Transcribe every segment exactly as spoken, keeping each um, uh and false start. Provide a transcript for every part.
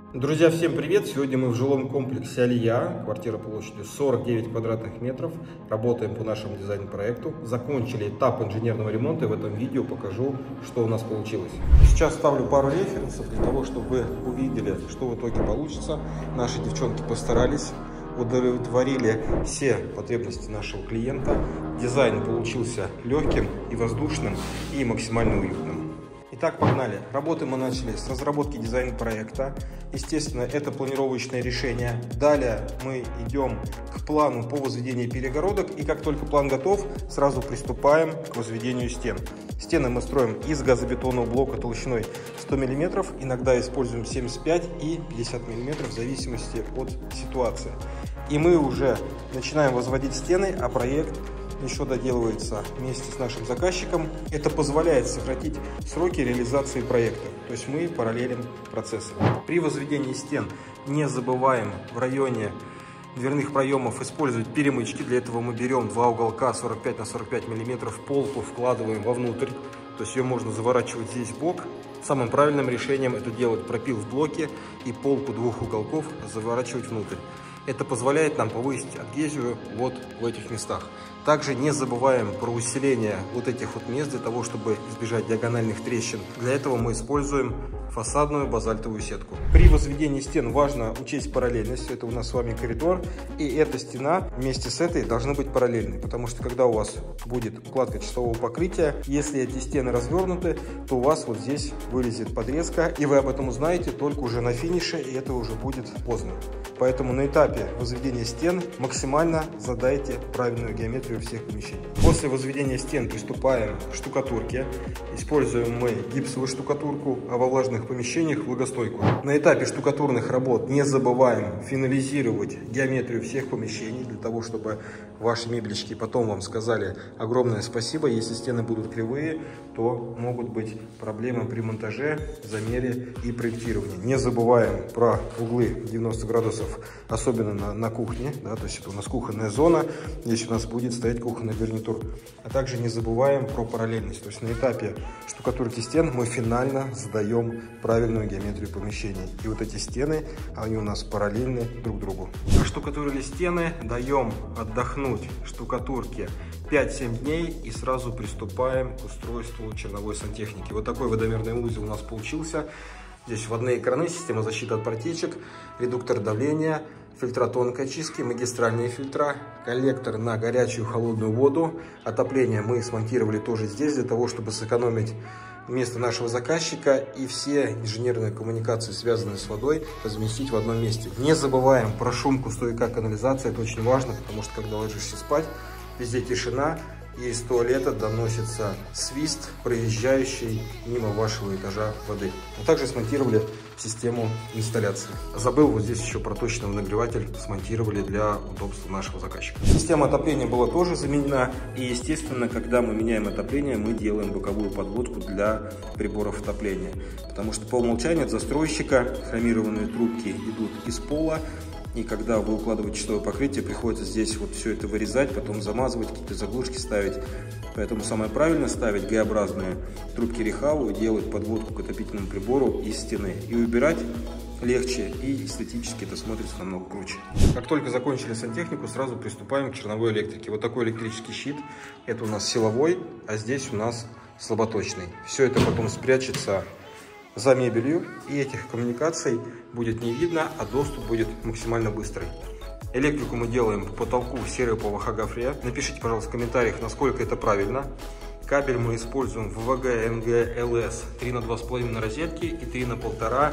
Друзья, всем привет! Сегодня мы в жилом комплексе Алия, квартира площадью сорок девять квадратных метров. Работаем по нашему дизайн-проекту. Закончили этап инженерного ремонта и в этом видео покажу, что у нас получилось. Сейчас ставлю пару референсов для того, чтобы вы увидели, что в итоге получится. Наши девчонки постарались, удовлетворили все потребности нашего клиента. Дизайн получился легким и воздушным, и максимально уютным. Итак, погнали. Работы мы начали с разработки дизайн-проекта. Естественно, это планировочное решение. Далее мы идем к плану по возведению перегородок. И как только план готов, сразу приступаем к возведению стен. Стены мы строим из газобетонного блока толщиной сто миллиметров. Иногда используем семьдесят пять и пятьдесят миллиметров в зависимости от ситуации. И мы уже начинаем возводить стены, а проект еще доделывается вместе с нашим заказчиком. Это позволяет сократить сроки реализации проекта. То есть мы параллелим процессы. При возведении стен не забываем в районе дверных проемов использовать перемычки. Для этого мы берем два уголка сорок пять на сорок пять миллиметров, полку вкладываем вовнутрь. То есть ее можно заворачивать здесь в бок. Самым правильным решением это делать пропил в блоке и полку двух уголков заворачивать внутрь. Это позволяет нам повысить адгезию вот в этих местах. Также не забываем про усиление вот этих вот мест для того, чтобы избежать диагональных трещин. Для этого мы используем фасадную базальтовую сетку. При возведении стен важно учесть параллельность. Это у нас с вами коридор, и эта стена вместе с этой должны быть параллельны, потому что когда у вас будет укладка чистового покрытия, если эти стены развернуты, то у вас вот здесь вылезет подрезка, и вы об этом узнаете только уже на финише, и это уже будет поздно. Поэтому на этапе возведения стен максимально задайте правильную геометрию всех помещений. После возведения стен приступаем к штукатурке. Используем мы гипсовую штукатурку, а во влажных помещениях влагостойку. На этапе штукатурных работ не забываем финализировать геометрию всех помещений, для того, чтобы ваши мебельщики потом вам сказали огромное спасибо. Если стены будут кривые, то могут быть проблемы при монтаже, замере и проектировании. Не забываем про углы девяносто градусов, особенно на, на кухне, да, то есть это у нас кухонная зона, здесь у нас будет стоять кухонный гарнитур. А также не забываем про параллельность, то есть на этапе штукатурки стен мы финально задаем правильную геометрию помещений. И вот эти стены, они у нас параллельны друг другу. Оштукатурили стены, даем отдохнуть штукатурке пять-семь дней и сразу приступаем к устройству черновой сантехники. Вот такой водомерный узел у нас получился. Здесь вводные краны, система защиты от протечек, редуктор давления, фильтра тонкой очистки, магистральные фильтра, коллектор на горячую и холодную воду. Отопление мы смонтировали тоже здесь, для того, чтобы сэкономить место нашего заказчика и все инженерные коммуникации, связанные с водой, разместить в одном месте. Не забываем про шумку стояка канализации, это очень важно, потому что когда ложишься спать, везде тишина, и из туалета доносится свист, проезжающий мимо вашего этажа воды. Мы также смонтировали систему инсталляции. Забыл, вот здесь еще проточный нагреватель смонтировали для удобства нашего заказчика. Система отопления была тоже заменена. И, естественно, когда мы меняем отопление, мы делаем боковую подводку для приборов отопления. Потому что по умолчанию от застройщика хромированные трубки идут из пола. И когда вы укладываете чистовое покрытие, приходится здесь вот все это вырезать, потом замазывать, какие-то заглушки ставить. Поэтому самое правильное ставить Г-образные трубки Рехау и делать подводку к отопительному прибору из стены. И убирать легче, и эстетически это смотрится намного круче. Как только закончили сантехнику, сразу приступаем к черновой электрике. Вот такой электрический щит. Это у нас силовой, а здесь у нас слаботочный. Все это потом спрячется за мебелью, и этих коммуникаций будет не видно, а доступ будет максимально быстрый. Электрику мы делаем по потолку серой ПВХ гофре. Напишите, пожалуйста, в комментариях, насколько это правильно. Кабель мы используем в вэ гэ эм гэ эл эс три на два с половиной на розетке и три на полтора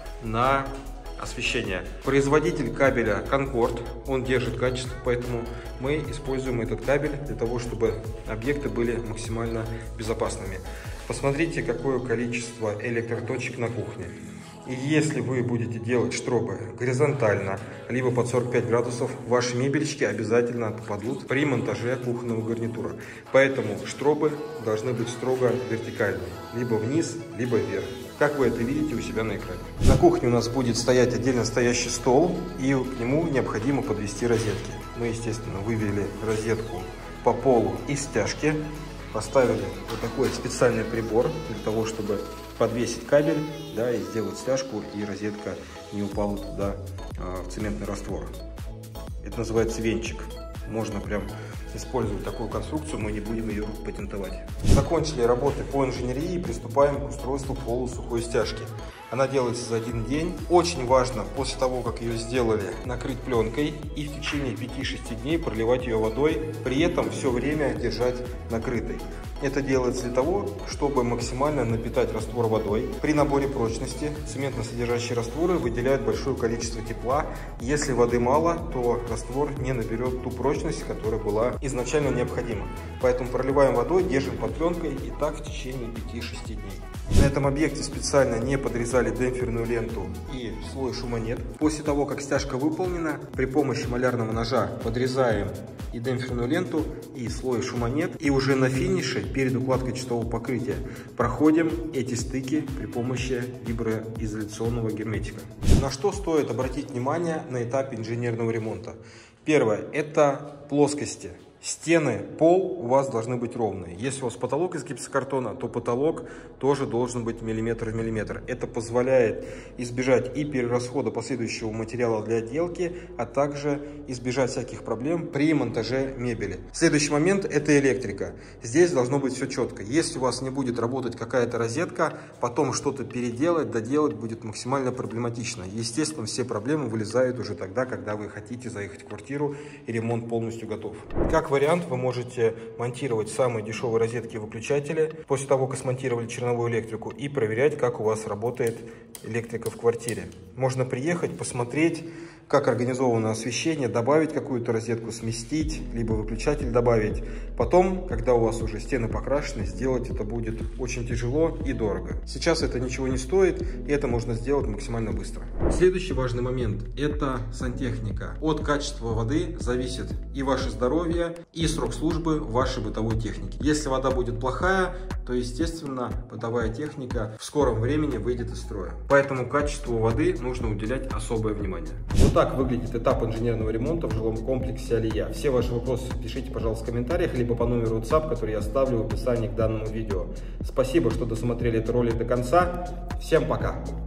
на освещение. Производитель кабеля Конкорд, он держит качество, поэтому мы используем этот кабель для того, чтобы объекты были максимально безопасными. Посмотрите, какое количество электроточек на кухне. И если вы будете делать штробы горизонтально, либо под сорок пять градусов, ваши мебельчики обязательно попадут при монтаже кухонного гарнитура. Поэтому штробы должны быть строго вертикальные, либо вниз, либо вверх. Как вы это видите у себя на экране. На кухне у нас будет стоять отдельно стоящий стол, и к нему необходимо подвести розетки. Мы, естественно, вывели розетку по полу из стяжки. Поставили вот такой специальный прибор для того, чтобы подвесить кабель, да, и сделать стяжку, и розетка не упала туда а, в цементный раствор. Это называется венчик. Можно прям использовать такую конструкцию, мы не будем ее патентовать. Закончили работы по инженерии и приступаем к устройству полусухой стяжки. Она делается за один день. Очень важно после того, как ее сделали, накрыть пленкой и в течение пяти-шести дней проливать ее водой, при этом все время держать накрытой. Это делается для того, чтобы максимально напитать раствор водой. При наборе прочности цементно-содержащие растворы выделяют большое количество тепла. Если воды мало, то раствор не наберет ту прочность, которая была изначально необходима. Поэтому проливаем водой, держим под пленкой и так в течение пяти-шести дней. На этом объекте специально не подрезали демпферную ленту и слой шумонет. После того, как стяжка выполнена, при помощи малярного ножа подрезаем и демпферную ленту, и слой шумонет. И уже на финише, перед укладкой чистового покрытия, проходим эти стыки при помощи виброизоляционного герметика. На что стоит обратить внимание на этапе инженерного ремонта? Первое – это плоскости. Стены, пол у вас должны быть ровные. Если у вас потолок из гипсокартона, то потолок тоже должен быть миллиметр в миллиметр. Это позволяет избежать и перерасхода последующего материала для отделки, а также избежать всяких проблем при монтаже мебели. Следующий момент – это электрика. Здесь должно быть все четко. Если у вас не будет работать какая-то розетка, потом что-то переделать, доделать будет максимально проблематично. Естественно, все проблемы вылезают уже тогда, когда вы хотите заехать в квартиру и ремонт полностью готов. Как вариант, вы можете монтировать самые дешевые розетки и выключатели после того, как смонтировали черновую электрику, и проверять, как у вас работает электрика в квартире. Можно приехать, посмотреть, как организовано освещение, добавить какую-то розетку, сместить, либо выключатель добавить. Потом, когда у вас уже стены покрашены, сделать это будет очень тяжело и дорого. Сейчас это ничего не стоит, и это можно сделать максимально быстро. Следующий важный момент – это сантехника. От качества воды зависит и ваше здоровье, и срок службы вашей бытовой техники. Если вода будет плохая, то, естественно, бытовая техника в скором времени выйдет из строя. Поэтому качеству воды нужно уделять особое внимание. Вот так выглядит этап инженерного ремонта в жилом комплексе Алия. Все ваши вопросы пишите, пожалуйста, в комментариях, либо по номеру WhatsApp, который я оставлю в описании к данному видео. Спасибо, что досмотрели этот ролик до конца. Всем пока!